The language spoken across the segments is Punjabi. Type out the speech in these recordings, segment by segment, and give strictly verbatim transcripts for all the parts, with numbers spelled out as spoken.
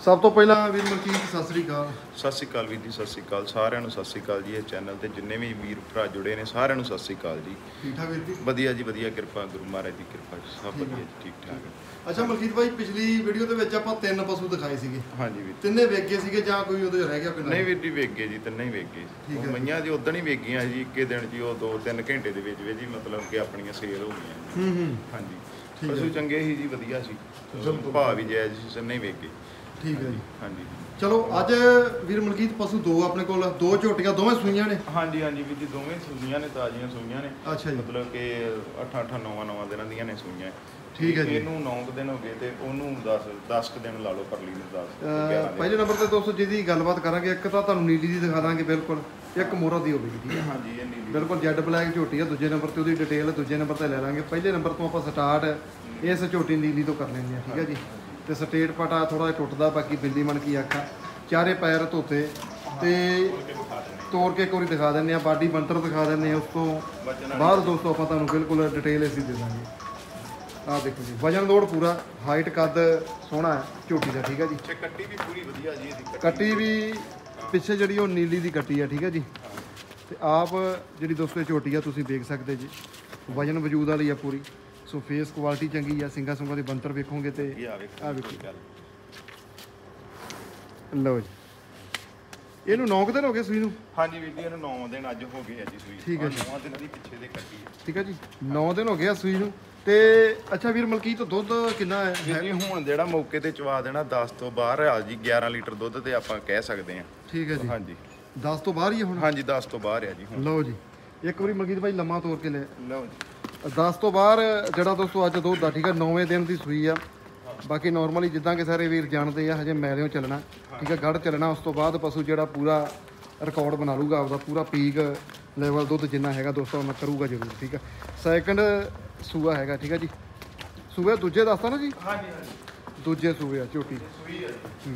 ਸਭ ਤੋਂ ਪਹਿਲਾਂ ਵੀਰ ਮਲਕੀਤ ਸਤਿ ਸ੍ਰੀ ਅਕਾਲ। ਸਤਿ ਸ਼੍ਰੀ ਅਕਾਲ ਵੀਰ ਜੀ, ਸਤਿ ਸ਼੍ਰੀ ਅਕਾਲ ਸਾਰਿਆਂ ਨੂੰ, ਸਤਿ ਸ਼੍ਰੀ ਅਕਾਲ ਜੀ। ਇਹ ਚੈਨਲ ਤੇ ਜਿੰਨੇ ਵੀ ਵੀਰ ਭਰਾ ਜੁੜੇ ਨੇ ਸਾਰਿਆਂ ਨੂੰ ਸਤਿ ਸ਼੍ਰੀ ਅਕਾਲ ਜੀ। ਠੀਕ ਠਾਕ ਵੀਰ ਜੀ? ਵਧੀਆ ਜੀ ਵਧੀਆ, ਕਿਰਪਾ ਗੁਰੂ ਮਹਾਰਾਜ ਦੀ ਕਿਰਪਾ, ਸਭ ਵਧੀਆ ਜੀ, ਠੀਕ ਠਾਕ। ਅੱਛਾ ਮਲਕੀਤ ਭਾਈ, ਪਿਛਲੀ ਵੀਡੀਓ ਦੇ ਵਿੱਚ ਆਪਾਂ ਤਿੰਨ ਪਸ਼ੂ ਦਿਖਾਏ ਸੀਗੇ। ਹਾਂਜੀ ਵੀਰ। ਤਿੰਨੇ ਵੇਚ ਗਏ ਸੀਗੇ ਜਾਂ ਕੋਈ ਉਹਦੇ ਰਹਿ ਗਿਆ ਕੋਈ? ਨਹੀਂ ਵੀਰ ਜੀ, ਵੇਚ ਗਏ ਜੀ, ਤਿੰਨੇ ਹੀ ਵੇਚ ਗਏ। ਉਹ ਮਈਆਂ ਜੀ ਉਦੋਂ ਹੀ ਵੇਚ ਗਈਆਂ ਜੀ, ਇੱਕੇ ਦਿਨ ਜੀ, ਉਹ ਦੋ ਤਿੰਨ ਘੰਟੇ ਦੇ ਵਿੱਚ ਵਿੱਚ ਹੀ ਮਤਲਬ ਕਿ ਆਪਣੀਆਂ ਸੇਲ ਹੋ ਗਈਆਂ। ਹੂੰ ਹੂੰ ਹਾਂਜੀ, ਪਸ਼ੂ ਚੰਗੇ ਸੀ ਜੀ, ਵਧੀਆ ਸੀ, ਭਾਅ ਵੀ ਜਾਇਜ਼ ਸੀ, ਤਿੰਨੇ ਹੀ ਵੇਚ ਗਏ। ਠੀਕ ਹੈ ਜੀ। ਹਾਂਜੀ ਚਲੋ ਅੱਜ ਵੀਰ ਮਲਕੀਤ ਪਸ਼ੂ ਦੋ ਆਪਣੇ ਕੋਲ, ਦੋ ਝੋਟੀਆਂ ਦੋਵੇਂ ਸੂਈਆਂ ਨੇ? ਹਾਂਜੀ ਹਾਂਜੀ ਵੀਰ ਜੀ, ਦੋਵੇਂ ਸੂਈਆਂ ਨੇ, ਤਾਜ਼ੀਆਂ ਸੂਈਆਂ ਨੇ। ਅੱਛਾ ਜੀ। ਮਤਲਬ ਕਿ ਅੱਠ ਅੱਠ ਨੌਂ ਨੌਂ ਦਿਨਾਂ ਦੀਆਂ ਨੇ ਸੂਈਆਂ। ਠੀਕ ਹੈ ਜੀ। ਇਹਨੂੰ ਨੌਂ ਦਿਨ ਹੋ ਗਏ ਤੇ ਉਹਨੂੰ ਦਸ ਦਸ ਦਿਨ ਲਾ ਲਓ, ਪਰਲੀ ਨੂੰ ਦਸ। ਪਹਿਲੇ ਨੰਬਰ ਤੇ ਦੋਸਤੋ ਜਿਹਦੀ ਗੱਲਬਾਤ ਕਰਾਂਗੇ, ਇੱਕ ਤਾਂ ਤੁਹਾਨੂੰ ਨੀਲੀ ਦੀ ਦਿਖਾ ਦਾਂਗੇ ਬਿਲਕੁਲ, ਇੱਕ ਮੋਹਰਾ ਦੀ ਹੋਵੇਗੀ। ਠੀਕ ਹੈ ਹਾਂਜੀ, ਇਹ ਨੀਲੀ ਬਿਲਕੁਲ ਜੈਡ ਬਲੈਕ ਝੋਟੀ ਆ। ਦੂਜੇ ਨੰਬਰ ਤੇ ਉਹਦੀ ਡਿਟੇਲ ਦੂਜੇ ਨੰਬਰ ਤੇ ਲੈ ਲਾਂਗੇ। ਪਹਿਲੇ ਨੰਬਰ ਤੋਂ ਆਪਾਂ ਸਟਾਰਟ ਇਸ ਝੋਟੀ ਨੀਲੀ ਤੋਂ ਕਰ ਲੈਂਦੇ ਆ। ਠੀਕ ਹੈ ਜੀ। ਤੇ ਸਟੇਟ ਪਟਾ ਥੋੜਾ ਜਿਹਾ ਟੁੱਟਦਾ, ਬਾਕੀ ਬਿੱਲੀ ਮਨ ਕੀ ਆਖਾਂ, ਚਾਰੇ ਪੈਰ ਧੋਤੇ ਤੇ ਤੋੜ ਕੇ ਇੱਕ ਵਾਰੀ ਦਿਖਾ ਦਿੰਦੇ ਆ, ਬਾਡੀ ਬੰਤਰ ਦਿਖਾ ਦਿੰਦੇ ਆ। ਉਸ ਤੋਂ ਬਾਅਦ ਦੋਸਤੋ ਆਪਾਂ ਤੁਹਾਨੂੰ ਬਿਲਕੁਲ ਡਿਟੇਲ ਅਸੀਂ ਦੇ ਦਾਂਗੇ। ਆਹ ਦੇਖੋ ਜੀ, ਵਜਨ ਲੋਡ ਪੂਰਾ, ਹਾਈਟ ਕੱਦ ਸੋਹਣਾ ਹੈ ਝੋਟੀ ਦਾ। ਠੀਕ ਹੈ ਜੀ। ਕੱਟੀ ਵੀ ਪੂਰੀ ਵਧੀਆ ਜੀ ਇਹਦੀ। ਕੱਟੀ ਵੀ ਪਿੱਛੇ ਜਿਹੜੀ ਉਹ ਨੀਲੀ ਦੀ ਕੱਟੀ ਆ। ਠੀਕ ਹੈ ਜੀ। ਤੇ ਆਪ ਜਿਹੜੀ ਦੋਸਤੋ ਝੋਟੀ ਆ ਤੁਸੀਂ ਦੇਖ ਸਕਦੇ ਜੀ, ਵਜਨ ਵਜੂਦ ਵਾਲੀ ਆ ਪੂਰੀ। ਸੋ ਫੇਸ ਕੁਆਲਿਟੀ ਚੰਗੀ ਆ, ਸਿੰਗਾ ਸੁੰਗਾ ਦੀ ਬੰਤਰ ਵੇਖੋਗੇ ਤੇ ਆ ਵੇਖੋ। ਲਓ ਜੀ, ਇਹਨੂੰ ਨੌ ਦਿਨ ਹੋ ਗਏ ਸੂਈ ਨੂੰ? ਹਾਂਜੀ ਵੀਰ ਜੀ, ਇਹਨੂੰ ਨੌਂ ਦਿਨ ਅੱਜ ਹੋ ਗਏ ਆ ਜੀ ਸੂਈ। ਠੀਕ ਹੈ ਜੀ। ਨੌਂ ਦਿਨਾਂ ਦੀ ਪਿੱਛੇ ਦੇ ਕੱਟੀ ਹੈ। ਠੀਕ ਹੈ ਜੀ, ਨੌ ਦਿਨ ਹੋ ਗਏ ਆ ਸੂਈ ਨੂੰ। ਤੇ ਅੱਛਾ ਵੀਰ ਮਲਕੀਤ, ਦੁੱਧ ਕਿੰਨਾ ਹੈ ਜੀ? ਹੁਣ ਜਿਹੜਾ ਮੌਕੇ ਤੇ ਚਵਾ ਦੇਣਾ ਦਸ ਤੋਂ ਬਾਹਰ ਆ ਜੀ, ਗਿਆਰਾਂ ਲੀਟਰ ਦੁੱਧ ਤੇ ਆਪਾਂ ਕਹਿ ਸਕਦੇ ਹਾਂ। ਠੀਕ ਹੈ ਜੀ। ਹਾਂਜੀ, ਦਸ ਤੋਂ ਬਾਹਰ ਹੀ ਹੈ ਹੁਣ? ਹਾਂਜੀ, ਦਸ ਤੋਂ ਬਾਹਰ ਆ ਜੀ ਹੁਣ। ਲਓ ਜੀ, ਇੱਕ ਵਾਰੀ ਮਲਕੀਤ ਭਾਈ ਲੰਮਾ ਤੋੜ ਕੇ ਲੈ। ਲਓ ਜੀ, ਦਸ ਤੋਂ ਬਾਹਰ ਜਿਹੜਾ ਦੋਸਤੋ ਅੱਜ ਦੁੱਧ ਦਾ। ਠੀਕ ਹੈ, ਨੌਵੇਂ ਦਿਨ ਦੀ ਸੂਈ ਆ। ਬਾਕੀ ਨਾਰਮਲੀ ਜਿੱਦਾਂ ਕਿ ਸਾਰੇ ਵੀਰ ਜਾਣਦੇ ਆ, ਹਜੇ ਮੈਲਿਓ ਚੱਲਣਾ। ਠੀਕ ਹੈ, ਗੜ ਚੱਲਣਾ। ਉਸ ਤੋਂ ਬਾਅਦ ਪਸ਼ੂ ਜਿਹੜਾ ਪੂਰਾ ਰਿਕਾਰਡ ਬਣਾ ਲੂਗਾ ਆਪਦਾ, ਪੂਰਾ ਪੀਕ ਲੈਵਲ ਦੁੱਧ ਜਿੰਨਾ ਹੈਗਾ ਦੋਸਤੋ ਮੈਂ ਕਰੂਗਾ ਜ਼ਰੂਰ। ਠੀਕ ਹੈ, ਸੈਕਿੰਡ ਸੂਆ ਹੈਗਾ। ਠੀਕ ਹੈ ਜੀ। ਸੂਆ ਦੂਜੇ ਦੱਸਦਾ ਨਾ ਜੀ? ਹਾਂਜੀ ਹਾਂਜੀ, ਦੂਜੇ ਸੂਏ ਆ ਝੋਟੀ। ਸੂਈ ਹੈ।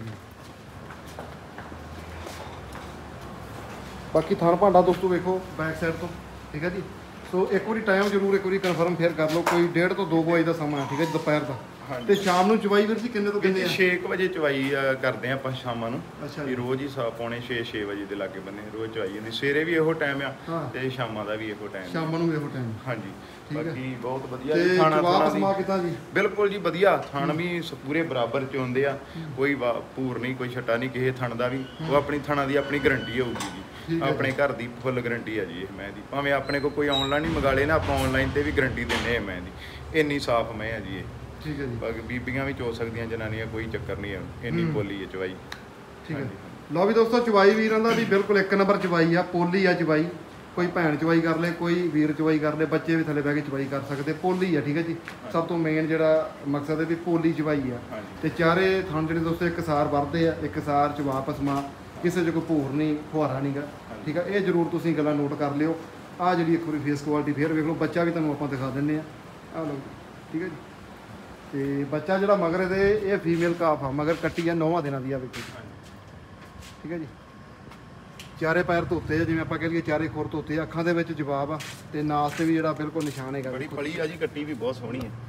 ਬਾਕੀ ਥਣ ਭਾਂਡਾ ਦੋਸਤੋ ਵੇਖੋ ਬੈਕ ਸਾਈਡ ਤੋਂ। ਠੀਕ ਹੈ ਜੀ। ਸੋ ਇੱਕ ਵਾਰੀ ਟਾਈਮ ਜ਼ਰੂਰ ਇੱਕ ਵਾਰੀ ਕਨਫਰਮ ਫੇਰ ਕਰ ਲਓ। ਕੋਈ ਡੇਢ ਤੋਂ ਦੋ ਵਜੇ ਦਾ ਸਮਾਂ ਹੈ। ਠੀਕ ਹੈ ਜੀ, ਦੁਪਹਿਰ ਦਾ। ਤੇ ਸ਼ਾਮ ਨੂੰ ਚਵਾਈ ਵੀਰ ਜੀ ਕਿੰਨੇ ਤੋਂ ਕਿੰਨੇ ਆ? ਛੇ ਵਜੇ ਚਵਾਈ ਆ ਕਰਦੇ ਆ ਆਪਾਂ ਸ਼ਾਮਾਂ ਨੂੰ। ਅੱਛਾ ਜੀ, ਰੋਜ਼ ਹੀ ਸਾ ਪੌਣੇ ਛੇ ਛੇ ਵਜੇ ਦੇ ਲਾਗੇ ਬੰਨੇ ਰੋਜ਼ ਚਵਾਈ ਜਾਂਦੀ। ਸਵੇਰੇ ਵੀ ਇਹੋ ਟਾਈਮ ਆ ਤੇ ਸ਼ਾਮਾਂ ਦਾ ਵੀ ਇਹੋ ਟਾਈਮ। ਸ਼ਾਮ ਨੂੰ ਇਹੋ ਟਾਈਮ। ਹਾਂਜੀ, ਠੀਕ ਹੈ। ਬਾਕੀ ਬਹੁਤ ਵਧੀਆ ਤੇ ਜੀ। ਖਾਣਾ ਜਵਾਬ ਸਮਾ ਕਿਦਾਂ ਜੀ? ਬਿਲਕੁਲ ਜੀ ਵਧੀਆ। ਥਣ ਵੀ ਸ- ਪੂਰੇ ਬਰਾਬਰ ਚ ਹੁੰਦੇ ਆ, ਕੋਈ ਵਾ- ਭੂਰ ਨਹੀਂ, ਕੋਈ ਛੱਟਾ ਨਹੀਂ ਕਿਸੇ ਥਣ ਦਾ ਵੀ। ਉਹ ਆਪਣੀ ਥਣਾ ਦੀ ਆਪਣੀ ਗਾਰੰਟੀ ਹੋਊਗੀ ਜੀ, ਆਪਣੇ ਘਰ ਦੀ ਫੁੱਲ ਗਾਰੰਟੀ ਆ ਜੀ ਇਹ ਮੈਂ ਦੀ। ਭਾਵੇਂ ਆਪਣੇ ਕੋਲ ਕੋਈ ਆਨਲਾਈਨ ਹੀ ਮੰਗਾ ਲੇ ਨਾ, ਆਪਾਂ ਆਨਲਾਈਨ ਤੇ ਵੀ ਗਾਰੰਟੀ ਦਿੰਦੇ ਆ ਮੈਂ ਦੀ। ਇੰਨੀ ਸਾਫ਼ ਮੈਂ ਆ ਜੀ ਇਹ। ਠੀਕ ਹੈ ਜੀ। ਬਾਕੀ ਬੀਬੀਆਂ ਵੀ ਚੋ ਸਕਦੀਆਂ, ਜਨਾਨੀਆਂ, ਕੋਈ ਚੱਕਰ ਨਹੀਂ ਹੈ। ਇੰਨੀ ਪੋਲੀ ਹੈ ਚਵਾਈ। ਠੀਕ ਹੈ। ਲਓ ਵੀ ਦੋਸਤੋ, ਚਵਾਈ ਵੀਰਾਂ ਦਾ ਵੀ ਬਿਲਕੁਲ ਇੱਕ ਨੰਬਰ ਚਵਾਈ ਆ, ਪੋਲੀ ਆ ਚਵਾਈ। ਕੋਈ ਭੈਣ ਚਵਾਈ ਕਰ ਲੇ, ਕੋਈ ਵੀਰ ਚਵਾਈ ਕਰ ਲੇ, ਬੱਚੇ ਵੀ ਥੱਲੇ ਬਹਿ ਕੇ ਚਵਾਈ ਕਰ ਸਕਦੇ। ਪੋਲੀ ਆ। ਠੀਕ ਹੈ ਜੀ। ਸਭ ਤੋਂ ਮੇਨ ਜਿਹੜਾ ਮਕਸਦ ਹੈ ਵੀ ਪੋਲੀ ਚਵਾਈ ਆ। ਤੇ ਚਾਰੇ ਥਣ ਜਿਹੜੇ ਦੋਸਤੋ ਇੱਕ ਸਾਰ ਵਰਦੇ ਆ, ਇੱਕ ਸਾਰ ਚ ਵਾਪਸ ਮਾ, ਕਿਸੇ 'ਚ ਕੋਈ ਭੂਰ ਨਹੀਂ, ਫੁਹਾਰਾ ਨਹੀਂਗਾ। ਠੀਕ ਆ, ਇਹ ਜ਼ਰੂਰ ਤੁਸੀਂ ਗੱਲਾਂ ਨੋਟ ਕਰ ਲਿਓ। ਆਹ ਜਿਹੜੀ ਇੱਕ ਵਾਰੀ ਫੇਸ ਕੁਆਲਿਟੀ ਫੇਰ ਵੇਖ ਲਓ। ਬੱਚਾ ਵੀ ਤੁਹਾਨੂੰ ਆਪਾਂ ਦਿਖਾ ਦਿੰਦੇ ਆ। ਆਹ ਲਓ। ਠੀਕ ਹੈ ਜੀ। ਤੇ ਬੱਚਾ ਜਿਹੜਾ ਮਗਰ ਇਹਦੇ, ਇਹ ਫੀਮੇਲ ਕਾਫ ਆ, ਮਗਰ ਕੱਟੀ ਆ, ਨੌਵਾਂ ਦਿਨਾਂ ਦੀ ਆ ਵਿੱਚ। ਠੀਕ ਹੈ ਜੀ। ਚਾਰੇ ਪੈਰ ਧੋਤੇ ਆ, ਜਿਵੇਂ ਆਪਾਂ ਕਹਿ ਲਈਏ ਚਾਰੇ ਖੁਰ ਧੋਤੇ ਆ। ਅੱਖਾਂ ਦੇ ਵਿੱਚ ਜਵਾਬ ਆ ਤੇ ਨਾਸ ਤੇ ਵੀ ਜਿਹੜਾ ਬਿਲਕੁਲ ਨਿਸ਼ਾਨ ਹੈਗਾ। ਬੜੀ ਫਲੀ ਆ ਜੀ, ਕੱਟੀ ਵੀ ਬਹੁਤ ਸੋਹਣੀ ਹੈ।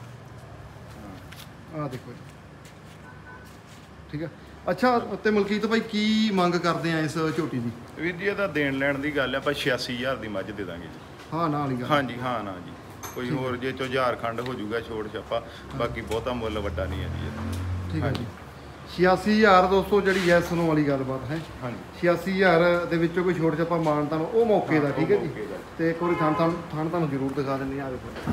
ਆਹ ਦੇਖੋ ਜੀ। ਠੀਕ ਹੈ। ਅੱਛਾ, ਤੇ ਮਲਕੀਤ ਭਾਈ ਕੀ ਮੰਗ ਕਰਦੇ ਆ ਇਸ ਝੋਟੀ ਦੀ? ਵੀਰ ਜੀ, ਇਹਦਾ ਦੇਣ ਲੈਣ ਦੀ ਗੱਲ ਆ, ਆਪਾਂ ਛਿਆਸੀ ਹਜ਼ਾਰ ਦੀ ਮੱਝ ਦੇ ਦਾਂਗੇ ਜੀ। ਹਾਂ ਨਾ ਵਾਲੀ ਗੱਲ? ਹਾਂਜੀ ਹਾਂ ਨਾ ਜੀ। ਕੋਈ ਹੋਰ ਜੇ ਚੋ ਹਜ਼ਾਰ ਖੰਡ ਹੋ ਜਾਊਗਾ ਛੋੜ ਛਾਪਾ, ਬਾਕੀ ਬਹੁਤਾ ਮੁੱਲ ਵੱਡਾ ਨਹੀਂ ਹੈ ਜੀ ਇਹ। ਠੀਕ ਹੈ ਜੀ। ਛਿਆਸੀ ਹਜ਼ਾਰ ਦੋਸਤੋ ਜਿਹੜੀ ਐ ਸੁਣੋ ਵਾਲੀ ਗੱਲਬਾਤ ਹੈ। ਹਾਂਜੀ, ਛਿਆਸੀ ਹਜ਼ਾਰ ਦੇ ਵਿੱਚੋਂ ਕੋਈ ਛੋੜ ਛਾਪਾ ਮਾਨਤਾ ਨੂੰ ਉਹ ਮੌਕੇ ਦਾ। ਠੀਕ ਹੈ ਜੀ। ਤੇ ਇੱਕ ਵਾਰੀ ਥਾਂ ਥਾਂ ਥਾਂ ਤੁਹਾਨੂੰ ਜ਼ਰੂਰ ਦਿਖਾ ਦਿੰਦੇ ਆ। ਆ ਦੇਖੋ।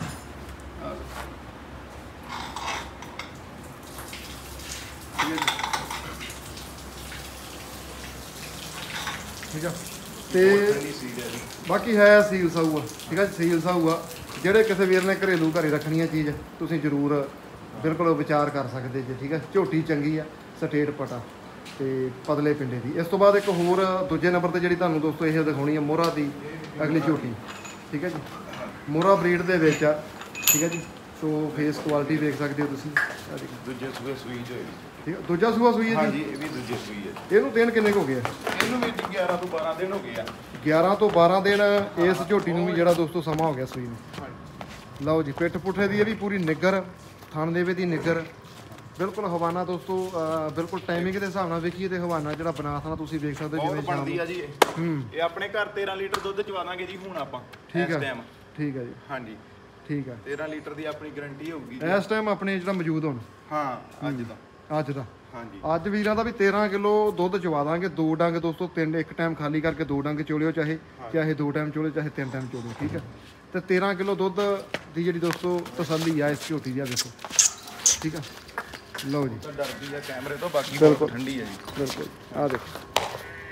ਠੀਕ ਆ। ਤੇ ਬਾਕੀ ਹੈ ਸੀਲ ਸਾਊ ਆ। ਠੀਕ ਹੈ, ਸੀਲ ਸਾਊ ਆ। ਜਿਹੜੇ ਕਿਸੇ ਵੀਰ ਨੇ ਘਰੇਲੂ ਘਰੇ ਰੱਖਣੀ ਹੈ ਚੀਜ਼, ਤੁਸੀਂ ਜ਼ਰੂਰ ਬਿਲਕੁਲ ਵਿਚਾਰ ਕਰ ਸਕਦੇ ਜੀ। ਠੀਕ ਹੈ, ਝੋਟੀ ਚੰਗੀ ਆ, ਸਟੇਟ ਪਟਾ ਤੇ ਪਤਲੇ ਪਿੰਡੇ ਦੀ। ਇਸ ਤੋਂ ਬਾਅਦ ਇੱਕ ਹੋਰ ਦੂਜੇ ਨੰਬਰ ਤੇ ਜਿਹੜੀ ਤੁਹਾਨੂੰ ਦੋਸਤੋ ਇਹ ਦਿਖਾਉਣੀ ਆ, ਮੋਹਰਾ ਦੀ ਅਗਲੀ ਝੋਟੀ। ਠੀਕ ਹੈ ਜੀ। ਮੋਹਰਾ ਬਰੀਡ ਦੇ ਵਿੱਚ ਆ। ਠੀਕ ਹੈ ਜੀ। ਸੋ ਫੇਸ ਕੁਆਲਿਟੀ ਦੇਖ ਸਕਦੇ ਹੋ ਤੁਸੀਂ। ਦੂਜੇ ਸੂਏ ਸੂਈ ਜੋ ਹੈ। ਠੀਕ ਹੈ, ਦੂਜਾ ਸੂਆ ਸੂਈ ਹੈ ਜੀ? ਹਾਂਜੀ, ਇਹ ਵੀ ਦੂਜੇ ਸੂਈ ਹੈ। ਇਹਨੂੰ ਦਿਨ ਕਿੰਨੇ ਕੁ ਹੋ ਗਏ ਆ? ਇਹਨੂੰ ਵੀ ਗਿਆਰਾਂ ਤੋਂ ਬਾਰਾਂ ਦਿਨ ਹੋ ਗਏ ਆ। ਗਿਆਰਾਂ ਤੋਂ ਬਾਰਾਂ ਦਿਨ ਇਸ ਝੋਟੀ ਨੂੰ ਵੀ ਜਿਹੜਾ ਦੋਸਤੋ ਸਮਾਂ ਹੋ ਗਿਆ ਸੂਈ ਨੂੰ। ਲਓ ਜੀ, ਪਿੱਠ ਪੁੱਠੇ ਦੀ ਇਹ ਵੀ ਪੂਰੀ ਨਿੱਗਰ, ਥਣ ਦੇਵੇ ਦੀ ਨਿੱਗਰ। ਬਿਲਕੁਲ ਹਵਾਨਾ ਦੋਸਤੋ ਅਹ ਬਿਲਕੁਲ ਟਾਈਮਿੰਗ ਦੇ ਹਿਸਾਬ ਨਾਲ ਵੇਖੀਏ ਤੇ ਹਵਾਨਾ ਜਿਹੜਾ ਬਨਾਸ ਨਾਲ ਤੁਸੀਂ ਵੇਖ ਸਕਦੇ ਹੋ ਬਹੁਤ ਜਿਵੇਂ ਸ਼ਾਮ ਬਣਦੀ ਨੂੰ ਆ ਜੀ ਇਹ। ਹੂੰ ਇਹ ਆਪਣੇ ਘਰ ਤੇਰਾਂ ਲੀਟਰ ਦੁੱਧ ਚਵਾ ਦਾਂਗੇ ਜੀ ਹੁਣ ਆਪਾਂ ਠੀਕ ਇਸ ਆ ਟਾਈਮ ਠੀਕ ਆ ਜੀ ਹਾਂਜੀ ਠੀਕ ਆ ਤੇਰਾਂ ਲੀਟਰ ਦੀ ਆਪਣੀ ਗਾਰੰਟੀ ਹੋਊਗੀ ਜੀ। ਇਸ ਟਾਈਮ ਆਪਣੇ ਜਿਹੜਾ ਮੌਜੂਦ ਹੁਣ ਹਾਂ ਅੱਜ ਦਾ ਅੱਜ ਦਾ ਹਾਂਜੀ ਅੱਜ ਵੀਰਾਂ ਦਾ ਵੀ ਤੇਰਾਂ ਕਿਲੋ ਦੁੱਧ ਚਵਾ ਦਾਂਗੇ ਦੋ ਡੰਗ ਦੋਸਤੋ ਤਿੰਨ ਇੱਕ ਟਾਈਮ ਖਾਲੀ ਕਰਕੇ ਦੋ ਡੰਗ ਚੋਲਿਓ ਚਾਹੇ ਚਾਹੇ ਦੋ ਟਾਈਮ ਚੋਲਿਓ ਚਾਹੇ ਤਿੰਨ ਟਾਈਮ ਚੋਲਿਓ ਠੀਕ ਹੈ ਤੇ ਤੇਰਾਂ ਕਿਲੋ ਦੁੱਧ ਦੀ ਜਿਹੜੀ ਦੋਸਤੋ ਤਸੱਲੀ ਆ ਇਸ ਝੋਟੀ ਦੀ ਆ ਦੇਖੋ ਠੀਕ ਆ ਲਓ ਜੀ ਤਾਂ ਡਰਦੀ ਆ ਕੈਮਰੇ ਤੋਂ ਬਾਕੀ ਬਿਲਕੁਲ। ਬਹੁਤ ਠੰਡੀ ਆ ਜੀ ਬਿਲਕੁਲ ਆ ਦੇਖੋ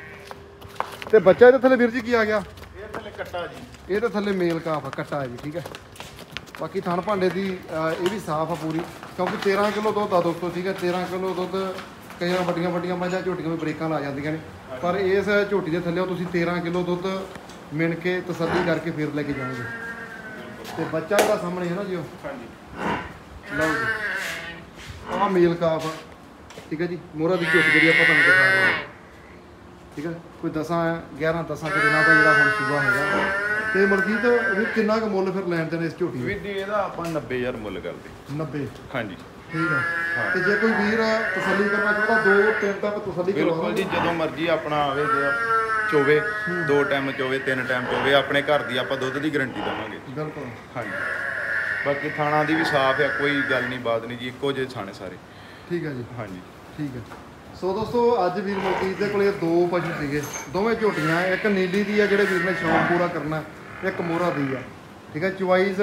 ਤੇ ਬੱਚਾ ਇਹਦੇ ਥੱਲੇ ਵੀਰ ਜੀ ਕੀ ਆ ਗਿਆ ਇਹ ਥੱਲੇ ਕੱਟਾ ਜੀ ਇਹਦੇ ਥੱਲੇ ਮੇਲ ਕਾਫ ਆ ਕੱਟਾ ਹੈ ਜੀ ਠੀਕ ਹੈ ਬਾਕੀ ਥਣ ਭਾਂਡੇ ਦੀ ਅਹ, ਇਹ ਵੀ ਸਾਫ਼ ਆ ਪੂਰੀ ਕਿਉਂਕਿ ਤੇਰਾਂ ਕਿਲੋ ਦੁੱਧ ਆ ਦੋਸਤੋ ਠੀਕ ਹੈ ਤੇਰਾਂ ਕਿਲੋ ਦੁੱਧ ਕਈਆਂ ਵੱਡੀਆਂ ਵੱਡੀਆਂ ਮੱਝਾਂ ਝੋਟੀਆਂ ਵੀ ਬ੍ਰੇਕਾਂ ਲਾ ਜਾਂਦੀਆਂ ਨੇ ਪਰ ਇਸ ਝੋਟੀ ਦੇ ਥੱਲੇ ਤੁਸੀਂ ਤੇਰਾਂ ਕਿਲੋ ਦੁੱਧ ਮਿਣ ਕੇ ਤਸੱਲੀ ਕਰਕੇ ਫੇਰ ਲੈ ਕੇ ਜਾਓਗੇ ਤੇ ਬੱਚਾ ਇਹਦਾ ਸਾਹਮਣੇ ਹੈ ਨਾ ਜੀ ਉਹ ਹਾਂਜੀ ਲਓ ਜੀ ਆਹ ਮੇਲ ਕਾਫ ਆ, ਠੀਕ ਹੈ ਜੀ ਮੋਹਰਾ ਦੀ ਝੋਟੀ ਜਿਹੜੀ ਆਪਾਂ ਤੁਹਾਨੂੰ ਦਿਖਾ ਰਹੇ ਹਾਂ ਠੀਕ ਹੈ ਕੋਈ ਦਸਾਂ ਗਿਆਰਾਂ ਦਸਾਂ ਕੁ ਦਿਨਾਂ ਦਾ ਜਿਹੜਾ ਹੁਣ ਸੂਬਾ ਹੈਗਾ ਤੇ ਮਲਕੀਤ ਵੀ ਕਿੰਨਾ ਕੁ ਮੁੱਲ ਫਿਰ ਲੈਣ ਦੇਣ ਇਸ ਝੋਟੀ ਵੀਰ ਜੀ ਇਹਦਾ ਆਪਾਂ ਨੱਬੇ ਹਜ਼ਾਰ ਮੁੱਲ ਕਰਦੇ ਦਾ ਨੱਬੇ ਹਾਂਜੀ ਠੀਕ ਆ ਤੇ ਜੇ ਕੋਈ ਵੀਰ ਤਸੱਲੀ ਕਰਨਾ ਚਾਹੁੰਦਾ ਦੋ ਤਿੰਨ ਤੱਕ ਤਸੱਲੀ ਕਰਵਾ ਬਿਲਕੁਲ ਜੀ ਜਦੋਂ ਮਰਜ਼ੀ ਆਪਣਾ ਆਵੇ ਜੇ ਚੋਵੇ ਦੋ ਟਾਈਮ ਚੋਵੇ ਤਿੰਨ ਟਾਈਮ ਚੋਵੇ ਆਪਣੇ ਘਰ ਦੀ ਆਪਾਂ ਦੁੱਧ ਦੀ ਗਾਰੰਟੀ ਦਵਾਂਗੇ ਬਿਲਕੁਲ ਹਾਂਜੀ ਬਾਕੀ ਥਾਣਾ ਦੀ ਵੀ ਸਾਫ਼ ਆ ਕੋਈ ਗੱਲ ਨਹੀਂ ਬਾਤ ਨਹੀਂ ਜੀ ਇੱਕੋ ਜਿਹੇ ਥਾਣੇ ਸਾਰੇ ਠੀਕ ਹੈ ਜੀ ਹਾਂਜੀ ਠੀਕ ਹੈ ਸੋ ਦੋਸਤੋ ਅੱਜ ਵੀਰ ਮਲਕੀਤ ਦੇ ਕੋਲੇ ਦੋ ਪਸ਼ੂ ਸੀਗੇ ਦੋਵੇਂ ਝੋਟੀਆਂ ਇੱਕ ਨੀਲੀ ਦੀ ਆ ਜਿਹੜੇ ਵੀਰ ਨੇ ਸ਼ੌਂਕ ਪੂਰਾ ਕਰਨਾ ਇੱਕ ਮੋਹਰਾ ਦੀ ਆ ਠੀਕ ਹੈ ਚੁਆਈਸ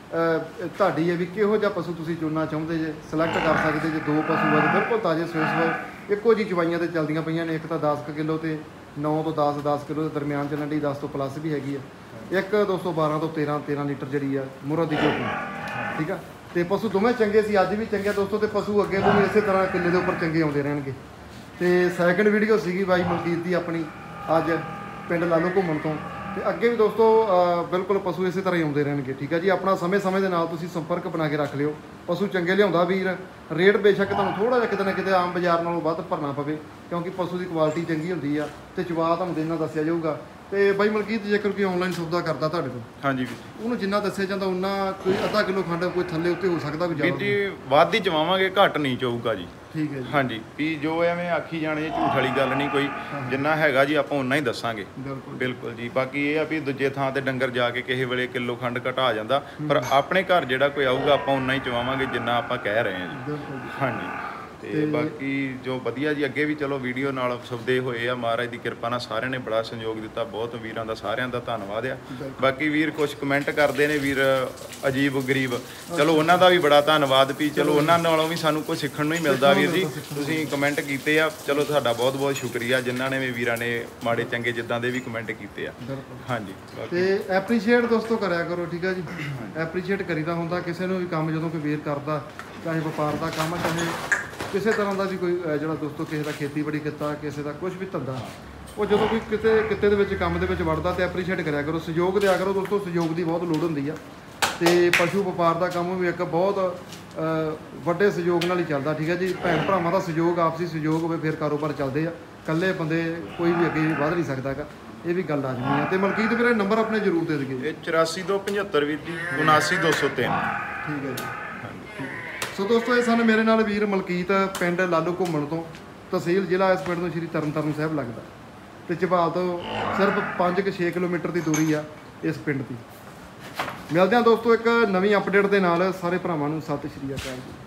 ਤੁਹਾਡੀ ਹੈ ਵੀ ਕਿਹੋ ਜਿਹਾ ਪਸ਼ੂ ਤੁਸੀਂ ਚੁਣਨਾ ਚਾਹੁੰਦੇ ਜੇ ਸਿਲੈਕਟ ਕਰ ਸਕਦੇ ਜੇ ਦੋ ਪਸ਼ੂ ਆ ਤੇ ਬਿਲਕੁਲ ਤਾਜ਼ੇ ਸਵੇਰ ਸਵੇਰ ਇੱਕੋ ਜੀ ਚਵਾਈਆਂ ਤੇ ਚੱਲਦੀਆਂ ਪਈਆਂ ਨੇ ਇੱਕ ਤਾਂ ਦਸ ਕੁ ਕਿਲੋ ਤੇ ਨੌ ਤੋਂ ਦਸ ਦਸ ਕਿਲੋ ਦੇ ਦਰਮਿਆਨ ਚੱਲਣ ਦੀ ਦਸ ਤੋਂ ਪਲੱਸ ਵੀ ਹੈਗੀ ਆ ਇੱਕ ਦੋ ਸੌ ਬਾਰਾਂ ਤੋਂ ਤੇਰਾਂ ਤੇਰਾਂ ਲੀਟਰ ਜਿਹੜੀ ਆ ਮੋਹਰਾ ਦੀ ਝੋਟੀ ਠੀਕ ਆ ਤੇ ਪਸ਼ੂ ਦੋਵੇਂ ਚੰਗੇ ਸੀ ਅੱਜ ਵੀ ਚੰਗੇ ਆ ਦੋਸਤੋ ਤੇ ਪਸ਼ੂ ਅੱਗੇ ਤੋਂ ਵੀ ਇਸੇ ਤਰ੍ਹਾਂ ਕਿੱਲੇ ਦੇ ਉੱਪਰ ਚੰਗੇ ਆਉਂਦੇ ਰਹਿਣਗੇ ਤੇ ਸੈਕੰਡ ਵੀਡੀਓ ਸੀਗੀ ਬਾਈ ਮਲਕੀਤ ਦੀ ਆਪਣੀ ਅੱਜ ਪਿੰਡ ਲਾਲੋ ਘੁੰਮਣ ਤੋਂ ਤੇ ਅੱਗੇ ਵੀ ਦੋਸਤੋ ਅਹ ਬਿਲਕੁਲ ਪਸ਼ੂ ਇਸੇ ਤਰ੍ਹਾਂ ਹੀ ਆਉਂਦੇ ਰਹਿਣਗੇ ਠੀਕ ਆ ਜੀ ਆਪਣਾ ਸਮੇਂ ਸਮੇਂ ਦੇ ਨਾਲ ਤੁਸੀਂ ਸੰਪਰਕ ਬਣਾ ਕੇ ਰੱਖ ਲਿਓ ਪਸ਼ੂ ਚੰਗੇ ਲਿਆਉਂਦਾ ਵੀਰ ਰੇਟ ਬੇਸ਼ੱਕ ਤੁਹਾਨੂੰ ਥੋੜਾ ਜਿਹਾ ਕਿਤੇ ਨਾ ਕਿਤੇ ਆਮ ਬਾਜ਼ਾਰ ਨਾਲੋਂ ਵੱਧ ਭਰਨਾ ਪਵੇ ਕਿਉਂਕਿ ਪਸ਼ੂ ਦੀ ਕੁਆਲਿਟੀ ਚੰਗੀ ਹੁੰਦੀ ਆ ਤੇ ਚਵਾ ਤੁਹਾਨੂੰ ਦੇਣਾ ਦੱਸਿਆ ਜਾਊਗਾ ਤੇ ਬਾਈ ਮਲਕੀਤ ਜੇਕਰ ਕੋਈ ਆਨਲਾਈਨ ਸੌਦਾ ਕਰਦਾ ਤੁਹਾਡੇ ਕੋਲ ਹਾਂਜੀ ਵੀਰ ਉਹਨੂੰ ਜਿੰਨਾ ਦੱਸਿਆ ਜਾਂਦਾ ਉਹਨਾਂ ਕੋਈ ਅੱਧਾ ਕਿਲੋ ਖੰਡ ਕੋਈ ਥੱਲੇ ਉੱਤੇ ਹੋ ਸਕਦਾ ਕੋਈ ਵੀਰ ਜ਼ਿਆਦਾ ਜੀ ਵੱਧ ਹੀ ਚਵਾਵਾਂਗੇ ਘੱਟ ਨਹੀਂ ਚਊਗਾ ਜੀ ਠੀਕ ਹੈ ਜੀ ਹਾਂਜੀ ਵੀ ਜੋ ਐਵੇਂ ਆਖੀ ਜਾਣੇ ਝੂਠ ਵਾਲੀ ਗੱਲ ਨਹੀਂ ਕੋਈ ਜਿੰਨਾ ਹੈਗਾ ਜੀ ਆਪਾਂ ਉਨਾ ਹੀ ਦੱਸਾਂਗੇ ਬਿਲਕੁਲ ਬਿਲਕੁਲ ਜੀ ਬਾਕੀ ਇਹ ਆ ਵੀ ਦੂਜੇ ਥਾਂ ਤੇ ਡੰਗਰ ਜਾ ਕੇ ਕਿਸੇ ਵੇਲੇ ਕਿਲੋ ਖੰਡ ਘਟਾ ਜਾਂਦਾ ਪਰ ਆਪਣੇ ਘਰ ਜਿਹੜਾ ਕੋਈ ਆਊਗਾ ਆਪਾਂ ਉਨਾ ਹੀ ਚਵਾਵਾਂਗੇ ਜਿੰਨਾ ਆਪਾਂ ਕਹਿ ਰਹੇ ਹਾਂ ਜੀ ਬਿਲਕੁਲ ਜੀ ਹਾਂਜੀ ਤੇ ਬਾਕੀ ਜੋ ਵਧੀਆ ਜੀ ਅੱਗੇ ਵੀ ਚਲੋ ਵੀਡੀਓ ਨਾਲ ਸੌਦੇ ਹੋਏ ਆ ਮਹਾਰਾਜ ਦੀ ਕਿਰਪਾ ਨਾਲ ਸਾਰਿਆਂ ਨੇ ਬੜਾ ਸਹਿਯੋਗ ਦਿੱਤਾ ਬਹੁਤ ਵੀਰਾਂ ਦਾ ਸਾਰਿਆਂ ਦਾ ਧੰਨਵਾਦ ਆ ਬਾਕੀ ਵੀਰ ਕੁਝ ਕਮੈਂਟ ਕਰਦੇ ਨੇ ਵੀਰ ਅਜੀਬ ਗਰੀਬ ਚਲੋ ਉਹਨਾਂ ਦਾ ਵੀ ਬੜਾ ਧੰਨਵਾਦ ਵੀ ਚਲੋ ਉਹਨਾਂ ਨਾਲੋਂ ਵੀ ਸਾਨੂੰ ਕੁਝ ਸਿੱਖਣ ਨੂੰ ਹੀ ਮਿਲਦਾ ਵੀਰ ਜੀ ਤੁਸੀਂ ਕਮੈਂਟ ਕੀਤੇ ਆ ਚਲੋ ਤੁਹਾਡਾ ਬਹੁਤ ਬਹੁਤ ਸ਼ੁਕਰੀਆ ਜਿਨ੍ਹਾਂ ਨੇ ਵੀ ਵੀਰਾਂ ਨੇ ਮਾੜੇ ਚੰਗੇ ਜਿੱਦਾਂ ਦੇ ਵੀ ਕਮੈਂਟ ਕੀਤੇ ਆ ਬਿਲਕੁਲ ਹਾਂਜੀ ਬਾਕੀ ਤੇ ਐਪਰੀਸ਼ੀਏਟ ਦੋਸਤੋ ਕਰਿਆ ਕਰੋ ਠੀਕ ਹੈ ਜੀ ਐਪਰੀਸ਼ੀਏਟ ਕਰੀਦਾ ਹੁੰਦਾ ਕਿਸੇ ਨੂੰ ਵੀ ਕੰਮ ਜਦੋਂ ਕੋਈ ਵੀਰ ਕਰਦਾ ਚਾਹੇ ਵਪਾਰ ਦਾ ਕੰਮ ਚਾਹੇ ਕਿਸੇ ਤਰ੍ਹਾਂ ਦਾ ਵੀ ਕੋਈ ਅਹ, ਜਿਹੜਾ ਦੋਸਤੋ ਕਿਸੇ ਦਾ ਖੇਤੀਬਾੜੀ ਕੀਤਾ ਕਿਸੇ ਦਾ ਕੁਝ ਵੀ ਧੰਦਾ ਉਹ ਜਦੋਂ ਕੋਈ ਕਿਤੇ ਕਿਤੇ ਦੇ ਵਿੱਚ ਕੰਮ ਦੇ ਵਿੱਚ ਵੜਦਾ ਤੇ ਐਪਰੀਸ਼ੀਏਟ ਕਰਿਆ ਕਰੋ ਸਹਿਯੋਗ ਦਿਆ ਕਰੋ ਦੋਸਤੋ ਸਹਿਯੋਗ ਦੀ ਬਹੁਤ ਲੋੜ ਹੁੰਦੀ ਆ ਤੇ ਪਸ਼ੂ ਵਪਾਰ ਦਾ ਕੰਮ ਵੀ ਇੱਕ ਬਹੁਤ ਅਹ, ਵੱਡੇ ਸਹਿਯੋਗ ਨਾਲ ਹੀ ਚੱਲਦਾ ਠੀਕ ਹੈ ਜੀ ਭੈਣ ਭਰਾਵਾਂ ਦਾ ਸਹਿਯੋਗ ਆਪਸੀ ਸਹਿਯੋਗ ਹੋਵੇ ਫਿਰ ਕਾਰੋਬਾਰ ਚੱਲਦੇ ਆ ਇਕੱਲੇ ਬੰਦੇ ਕੋਈ ਵੀ ਅੱਗੇ ਵਧ ਨਹੀਂ ਸਕਦਾ ਗਾ ਇਹ ਵੀ ਗੱਲ ਲਾਜ਼ਮੀ ਆ ਤੇ ਮਲਕੀਤ ਵੀਰੇ ਨੰਬਰ ਆਪਣੇ ਜ਼ਰੂਰ ਦੇ ਦਈਏ ਇਹ ਚੁਰਾਸੀ ਦੋ ਪਝੱਤਰ ਵੀਰ ਜੀ ਉਨਾਸੀ ਦੋ ਸੌ ਤਿੰਨ ਠੀਕ ਹੈ ਜੀ ਸੋ ਦੋਸਤੋ ਇਹ ਸਨ ਮੇਰੇ ਨਾਲ ਵੀਰ ਮਲਕੀਤ ਪਿੰਡ ਲਾਲੂ ਘੁੰਮਣ ਤੋਂ ਤਹਿਸੀਲ ਜ਼ਿਲ੍ਹਾ ਇਸ ਪਿੰਡ ਤੋਂ ਸ਼੍ਰੀ ਤਰਨਤਾਰਨ ਸਾਹਿਬ ਲੱਗਦਾ ਤੇ ਝਬਾਲ ਤੋਂ ਸਿਰਫ ਪੰਜ ਕੁ ਛੇ ਕਿਲੋਮੀਟਰ ਦੀ ਦੂਰੀ ਆ ਇਸ ਪਿੰਡ ਦੀ ਮਿਲਦੇ ਹਾਂ ਦੋਸਤੋ ਇੱਕ ਨਵੀਂ ਅਪਡੇਟ ਦੇ ਨਾਲ ਸਾਰੇ ਭਰਾਵਾਂ ਨੂੰ ਸਤਿ ਸ਼੍ਰੀ ਅਕਾਲ ਜੀ।